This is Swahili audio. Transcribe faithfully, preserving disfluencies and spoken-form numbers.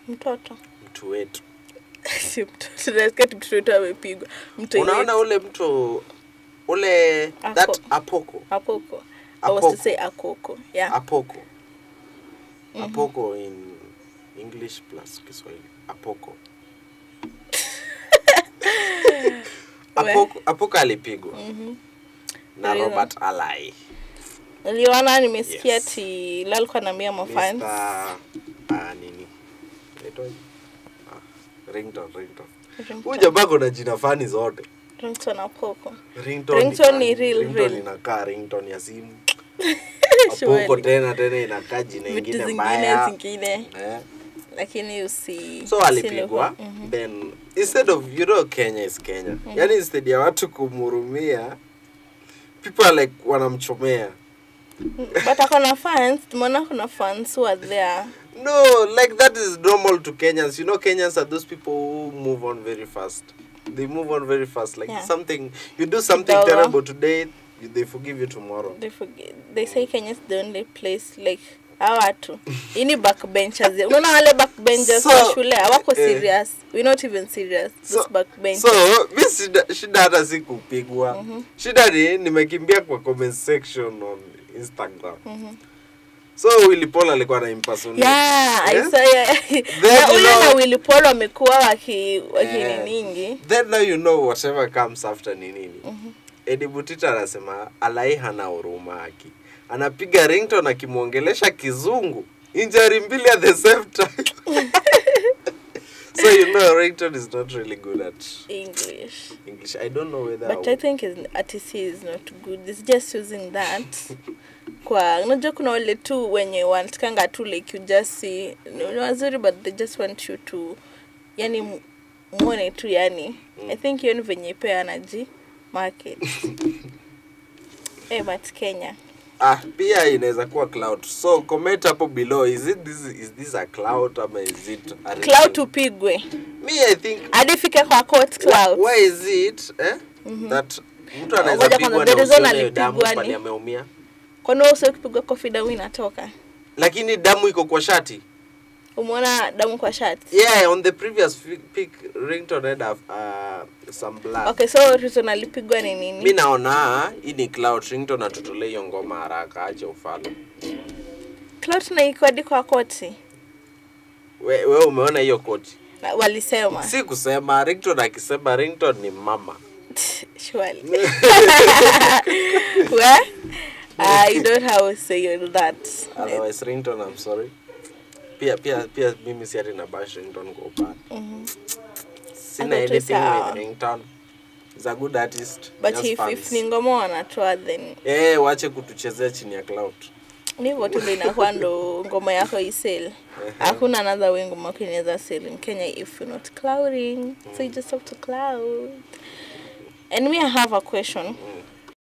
Mtoto. Mtu wetu. Si mtoto. Nasikia mtoto wetu amepigwa. Mtu yetu. Unaona ule mtu ule Ako. that Apoko. Apoko. I was to say Akoko. Yeah. Apoko. Mm-hmm. Apoko in English plus Kiswahili. Apoko. Apoko Apoko alipigwa. Mhm. Na Robert Alai. Niliona nimesikia Yes. ati lalikuwa na mia mafans. Mister Ah nini? Ito. Ah, ringtone, ringtone. Ringtone. Huyu jamaa kuna jina fani zote. Ringtone Apoko. Ringtone. Ringtone ni real, Ringtone real. inakaa ringtone ya simu. Surely. Apoko tena tena inakaa jina Vitu ingine zingine mbaya. zingine. Eh. Lakini usi So alipigwa. Mhm. Then instead of, you know, Kenya is Kenya. Mm-hmm. Yani instead ya watu kumurumia, people are like wanamchomea. But akona fans, tumeona kuna fans who are there. No, like that is normal to Kenyans. You know, Kenyans are those people who move on very fast. They move on very fast. Like Yeah. something, you do something Kidogo. terrible today, you, they forgive you tomorrow. They forget. They say Kenya is the only place like hawa watu. Ini backbenchers. Unaona wale backbenchers So, wa shule hawako eh, serious. We're not even serious. So, Those backbenchers. so mi shida, shida hata si kupigwa. Mm-hmm. Shida ni nimekimbia kwa comment section on Instagram. Mm-hmm. So Willy Paul alikuwa na impersonate. Yeah, yeah? I saw yeah. Then you Ule na know, Willy Paul wamekuwa waki waki yeah. ningi. Then now you know whatever comes after ni nini. Mhm. Eddie Butita anasema Alai hana huruma haki. Anapiga ringtone akimuongelesha kizungu. Injury mbili at the same time. So you know ringtone is not really good at English. English. I don't know whether But I think his artist is not good. It's just using that. Kwa unajua kuna wale tu wenye wanatakanga tu like you just see ni wazuri but they just want you to yani muone tu yani. Mm. I think hiyo ni venye ipe energy market. Eh but Kenya. Ah, pia inaweza kuwa cloud. So comment hapo below, is it this is this a cloud or is it a Cloud tupigwe. Me I think Adifike kwa court cloud. why is it eh mm-hmm. that mtu anaweza Ngoja pigwa kwanza, na the reason usione damu alipigwa pale ni- ameumia. Kwa nini usio kupigwa kofi damu inatoka? Lakini damu iko kwa shati. Umeona damu kwa shati? Yeah, on the previous pic ringtone had uh, some blood. Okay, so reason alipigwa ni nini? Mimi naona hii ni cloud ringtone atutolee hiyo ngoma haraka acha ufalo. Cloud na iko hadi kwa koti. Wewe we umeona hiyo koti? Na walisema. Si kusema ringtone akisema ringtone ni mama. Surely. Where? I don't have to say that. Otherwise ringtone, I'm sorry. Pia pia pia mimi si ati na bash ringtone kwa upande. Mhm. Sina Ako tu anything sawa. with ringtone. He's a good artist. But just if, fans. if ni ngoma wanatoa then Eh, wache kutuchezea chini ya cloud. ni hivyo tu ndio inakuwa ndo ngoma yako isell. Hakuna another way ngoma yako inaweza sell in Kenya if you're not clouding. So you just have to cloud. And me I have a question.